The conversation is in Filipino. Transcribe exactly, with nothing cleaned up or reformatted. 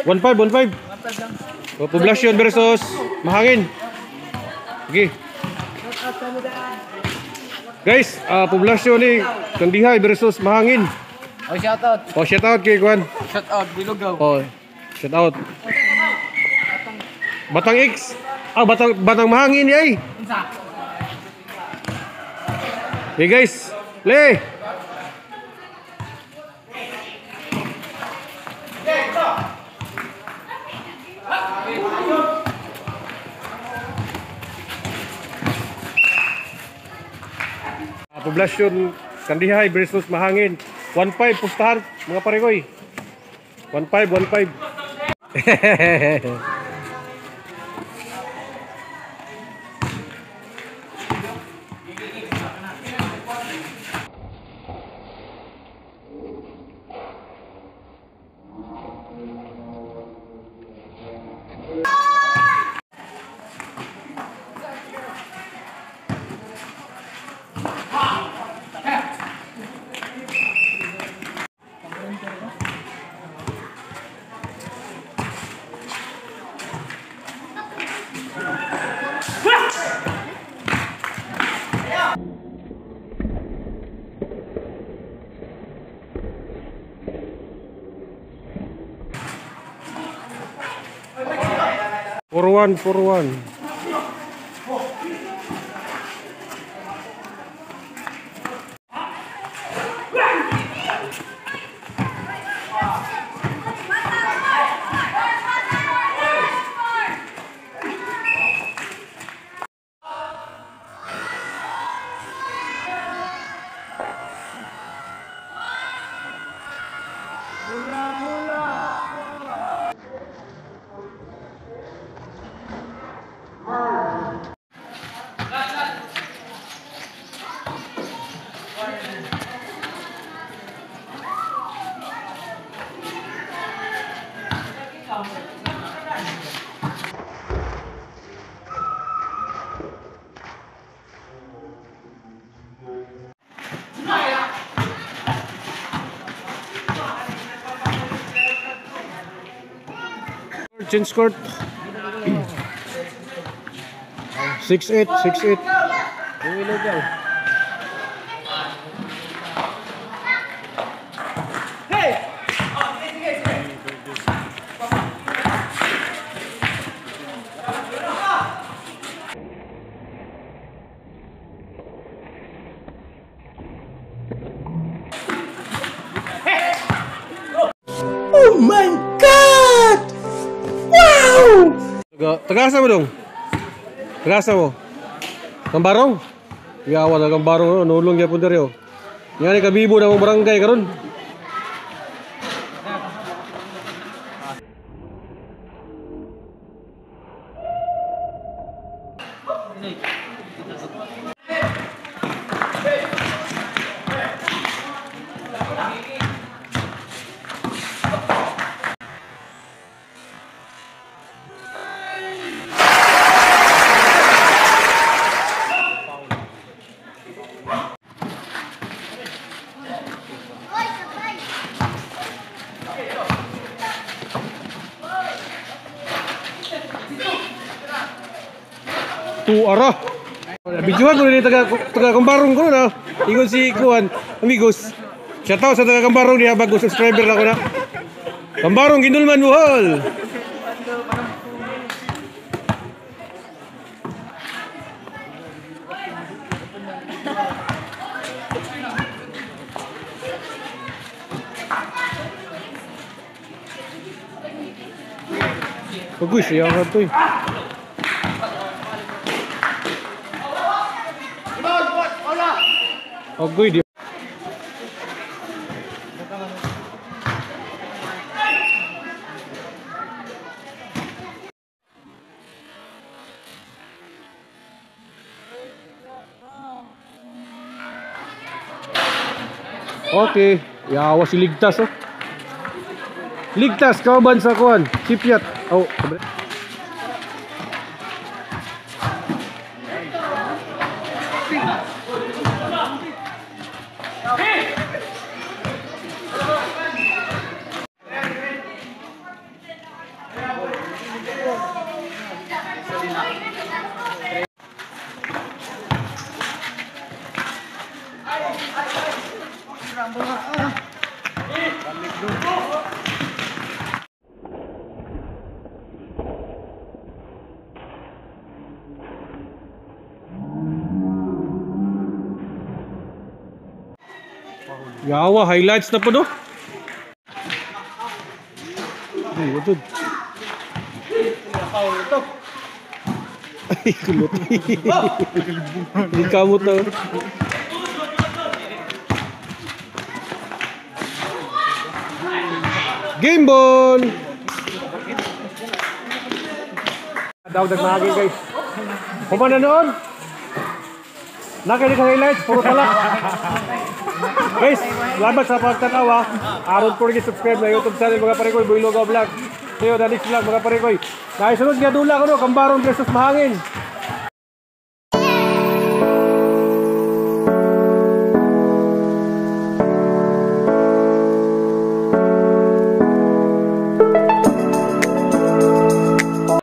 one five, one five. O, Poblacion versus Mahangin. Okay. Guys, uh, Poblacion ni Kandihay versus Mahangin. Oh, shout out. Oh, shout out kay Kuan. Shout out Bilugaw. Oh, shout out. Batang X. Ah, Batang Batang Mahangin yay. Hey guys, le. Poblacion Kandihay versus Mahangin. one five pustahan mga parekoy. one five, one five. four one, four one. Change court. six eight, six eight. Oh my God! Wow! Tagasa mo dong. Tagasa mo. Kambarong. Yawa na kambarong nulong ya pun deryo. Yan ni kabibo na mong barangay karon. Tu arah. Bijuan ko ni taga taga Kambarong ko na. Ingon si Kuan, amigos. Shout out sa taga Kambarong niya bago subscriber na ko na. Kambarong Ginulman Buhol. Bagus ya satu. Agoy dia. Okay, ya awas ligtas oh. Ligtas kawan sa kuan, Cipiat. Oh, Yawa, highlights na po do. Ay, ito. Ay, kulot. Hindi kamot na. Game ball! Daw nagmahagi guys. Kumana noon? Nakinig sa highlights, puro talak. Guys, salamat sa pagtanawa. Aron po rin subscribe na YouTube channel mga parikoy, Boy Logaw Vlog. Sayo na next vlog mga parikoy. Dahil sunod nga dula ko no, Kambarong versus Mahangin.